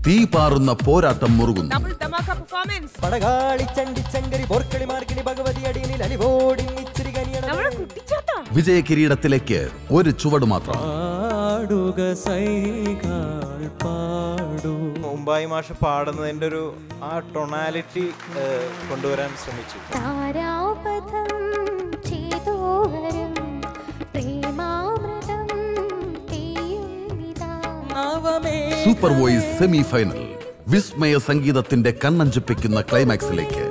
തീ പാറുന്ന പോരാട്ടം മുറുകുന്നു. വിജയ കിരീടത്തിലേക്ക് ഒരു ചുവട് മാത്രം. മുംബൈ മാഷ് പാടുന്നതിന്റെ ഒരു ആ ടൊണാലിറ്റി കൊണ്ടുവരാൻ ശ്രമിച്ചു. Super voice semi final. വിസ്മയ സംഗീതത്തിന്റെ കണ്ണഞ്ചിപ്പിക്കുന്ന ക്ലൈമാക്സിലേക്ക്